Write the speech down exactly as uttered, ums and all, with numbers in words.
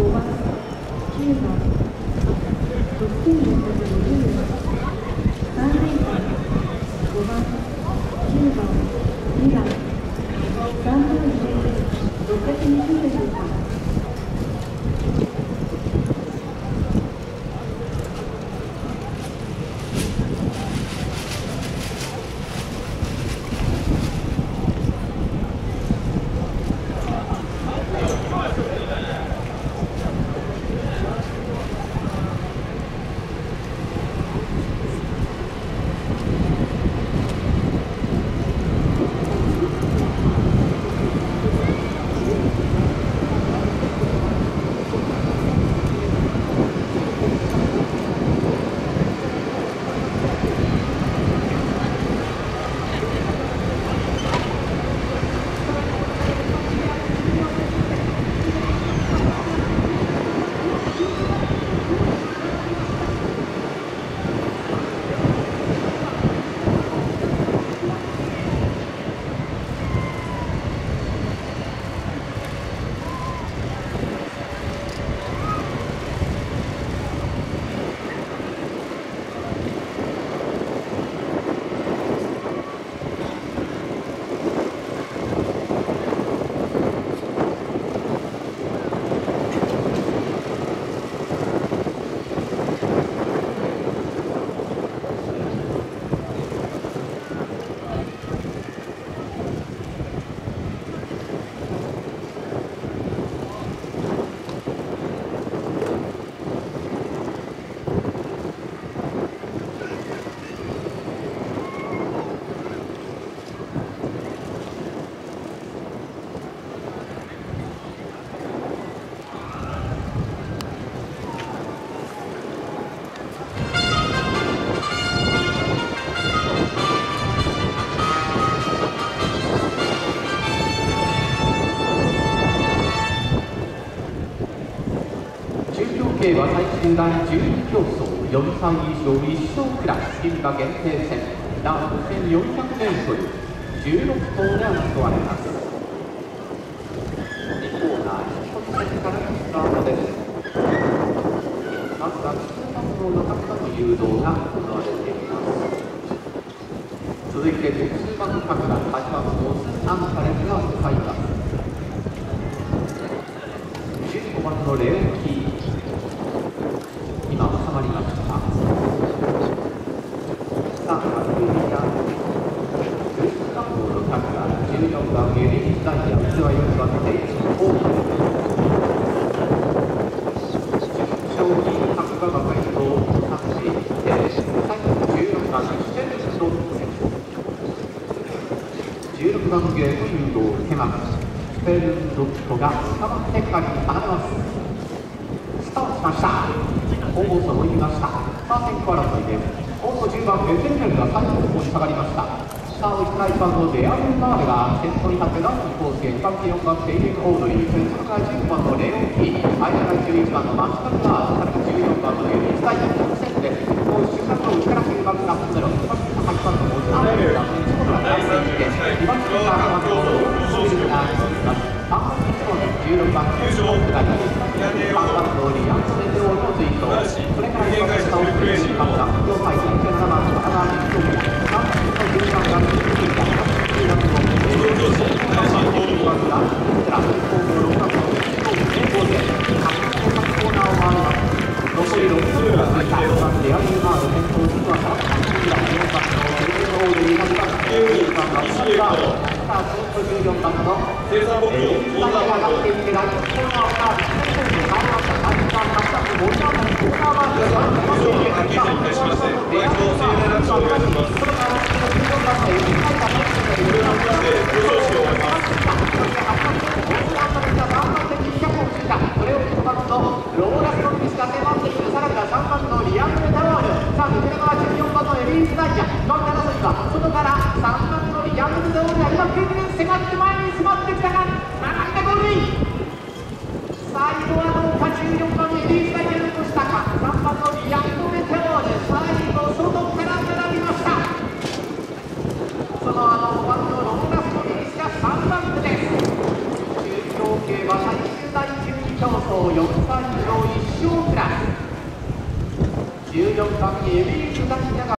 計は最終第じゅうに競争よんさい以上一勝クラス牝馬限定戦ラウンドせんよんひゃくメートルじゅうろく頭で争われます。にコーナーいち本線からのスタートです。まずは中盤号の各馬の誘導が行われています。続いて中盤各馬はちばんのオスアンカレスが向かいます。じゅうごばんのレオンキー今収まりました。さあ、じゅうにばんじゅうさん号の各馬じゅうよんばんエリーダイヤ器はよんばんテイチオープン将棋各馬が回答を達成して最後じゅうよんばんシェルストンじゅうろくばんゲート誘導を受けます。スペルンドットが捕まってからに離れます。スタートしました。後方差を追いました。さあ、先行争いです。後方じゅうばんベテルネルが最後の方に下がりました。さあ、追いかけいちばんのデアルマーレが先頭に立ってランのコースへにばん手よんばんテイレンオードリー、それからじゅうごばんのレオンキー、間がじゅういちばんのマスカルガー、さらにじゅうよんばんのユニスタイヤ直線です。もう瞬間の内からきゅうばんがゼロ、はちばんのモズアーレがそこから出していって、にばん手からはロードが続きます。さんばんのじゅうろくばんのジョークがにばんさんばんのリアンスレテオの追走、それからいちばん下を振り抜きました。両サイドじゅうななばんのアナージックさんばんのじゅうさんばんが続いていたじゅうろくばんのエレーションさんばんのじゅうばんがラスト後方ろくばんのじゅうごでコーナーを回ります。残りろく分が続いたろくばんデアリーマール先頭じゅうばんからさんばんのテイレンオードリーがにばんじゅうばんのマスカルガード、さあ、そのじゅうよんばんのエレーションが上がっていってライトコーナーをカーブして変わりました。さんばん、はちばんのボルダーのコーナーマークがさんばんのデアリーマール、それからじゅうよんばんのエリーサイダーのエリーサイダーそれをいちばんのローラストンピスが迫っている。さらにはさんばんのリアルメタワール、さあ抜けるのはじゅうよんばんのエリースダイヤのみ争いは外からさんばんのリアルメタワールが今ぐんぐん迫って前に迫ってきたが並んでゴールイン。最後はどうかじゅうよんばんのエリースダイヤに残したかさんばんのリアルメタワール、最後外から並びました。そのあのごばんのローラストンピスがさんばんめです。中京競馬最終第じゅうに競争よんさい以上一生クラスじゅうよんばんエビーズダイヤが